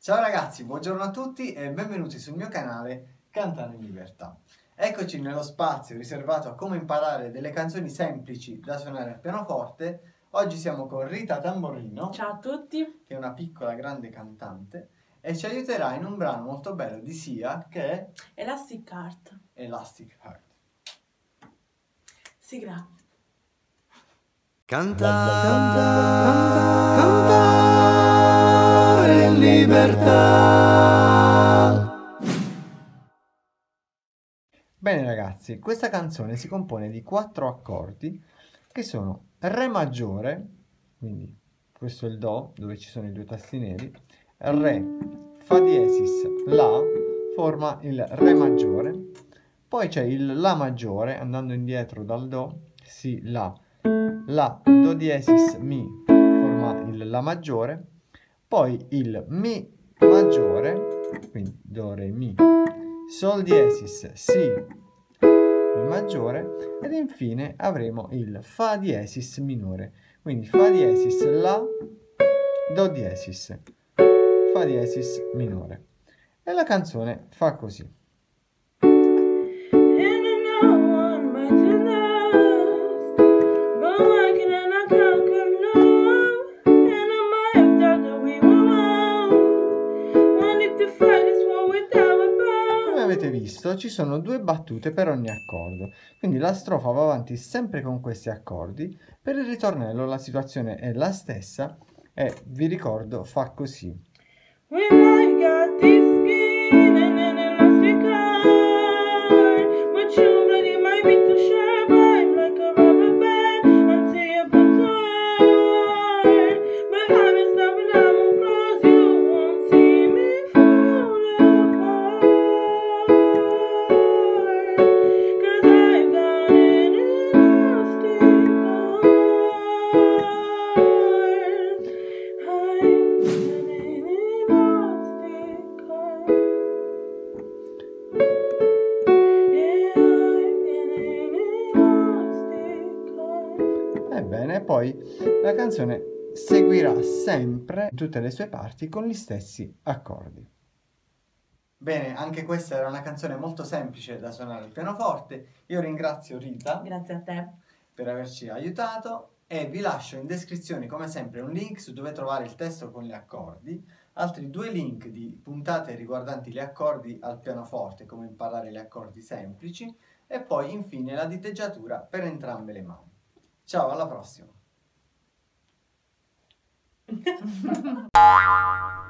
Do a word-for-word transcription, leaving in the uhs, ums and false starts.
Ciao ragazzi, buongiorno a tutti e benvenuti sul mio canale Cantare in Libertà. Eccoci nello spazio riservato a come imparare delle canzoni semplici da suonare al pianoforte. Oggi siamo con Rita Tamborino. Ciao a tutti. Che è una piccola grande cantante e ci aiuterà in un brano molto bello di Sia che è Elastic Heart. Elastic Heart. Sigla. Cantare, cantare, cantare in libertà. Bene ragazzi, questa canzone si compone di quattro accordi che sono Re maggiore, quindi questo è il Do dove ci sono i due tasti neri, Re, Fa diesis, La forma il Re maggiore, poi c'è il La maggiore andando indietro dal Do, Si, La, La, Do diesis, Mi forma il La maggiore, poi il Mi maggiore, quindi Do, Re, Mi, Sol diesis, Si, il maggiore, ed infine avremo il Fa diesis minore, quindi Fa diesis, La, Do diesis, Fa diesis minore. E la canzone fa così. Avete visto, ci sono due battute per ogni accordo, quindi la strofa va avanti sempre con questi accordi. Per il ritornello la situazione è la stessa e vi ricordo fa così. Ebbene, poi la canzone seguirà sempre tutte le sue parti con gli stessi accordi. Bene, anche questa era una canzone molto semplice da suonare al pianoforte. Io ringrazio Rita. Grazie a te. Per averci aiutato e vi lascio in descrizione come sempre un link su dove trovare il testo con gli accordi, altri due link di puntate riguardanti gli accordi al pianoforte, come imparare gli accordi semplici, e poi infine la diteggiatura per entrambe le mani. Ciao, alla prossima!